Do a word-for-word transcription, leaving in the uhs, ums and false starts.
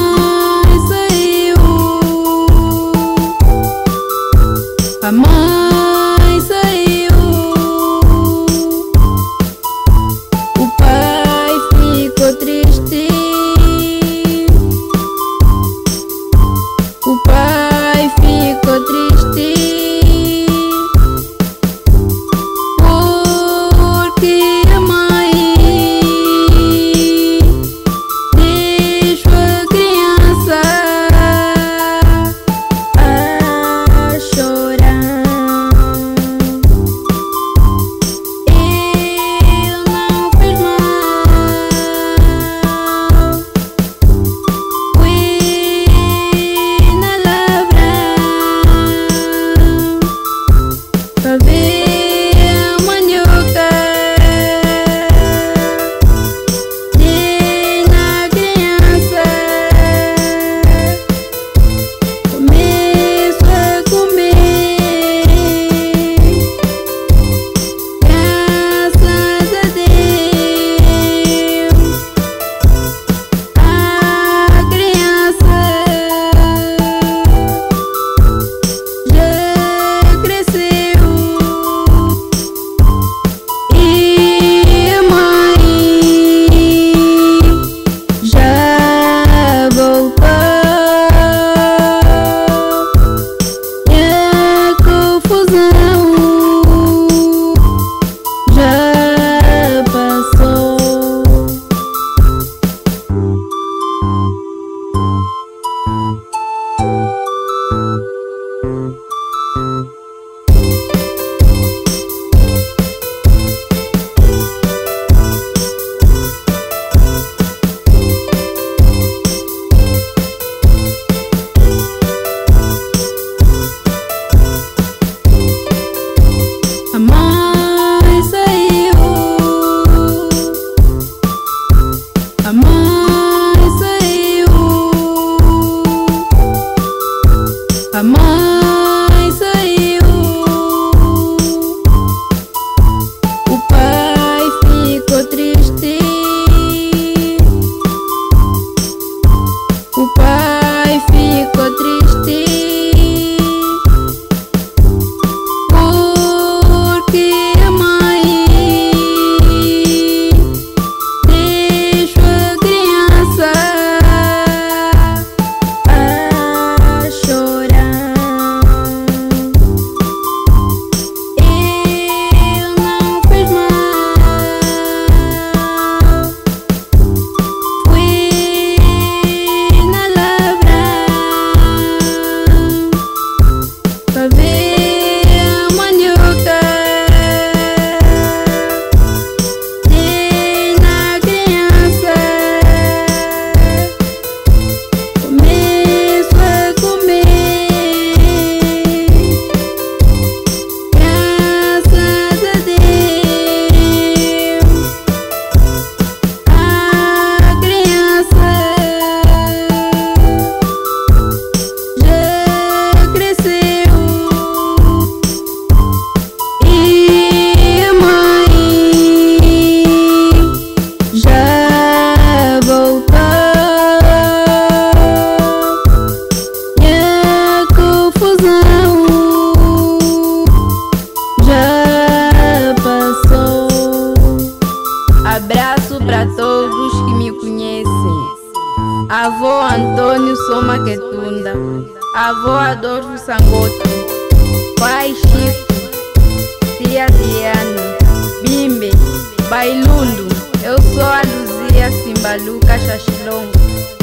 mãe saiu, a mãe saiu, o pai ficou triste, o pai ficou triste. A mãe saiu, o pai ficou triste, o pai ficou triste, porque a mãe deixou a criança a chorar. Abraço para todos que me conhecem. Avô Antônio Soma Quetunda, avô Adolfo Sangoto, pai Chico, tia Diana, Bimbe, Bailundo. Eu sou a Luzia Simbaluca Xaxilongo.